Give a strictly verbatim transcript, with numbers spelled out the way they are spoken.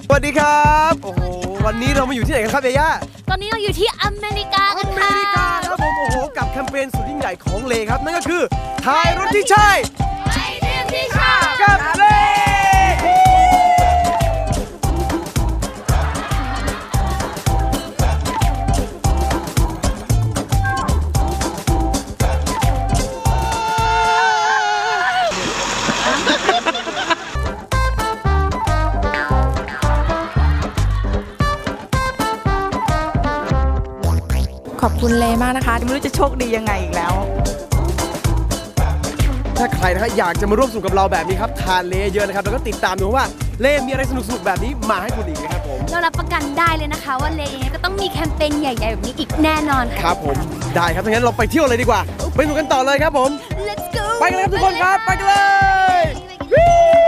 สวัสดีครับโอ้โหวันนี้เรามาอยู่ที่ไหนกันครับเอย่าตอนนี้เราอยู่ที่อเมริกากันค่ะอเมริกาครับผมโอ้โหกับแคมเปญสุดยิ่งใหญ่ของเลครับนั่นก็คือทายรถที่ใช่ไปเรียนที่ชอบกับเลขอบคุณเลมากนะคะไม่รู้จะโชคดียังไงอีกแล้วถ้าใครนะฮะอยากจะมาร่วมสนุกกับเราแบบนี้ครับทานเลเยอะนะครับแล้วก็ติดตามดูว่าเลมีอะไรสนุกๆแบบนี้มาให้คุณอีกนะครับผมเรารับประกันได้เลยนะคะว่าเลก็ต้องมีแคมเปญใหญ่ๆแบบนี้อีกแน่นอนครับผมได้ครับงั้นเราไปเที่ยวเลยดีกว่าไปสนุกกันต่อเลยครับผม Let's go ไปกันเลยครับทุกคนครับไปกันเลย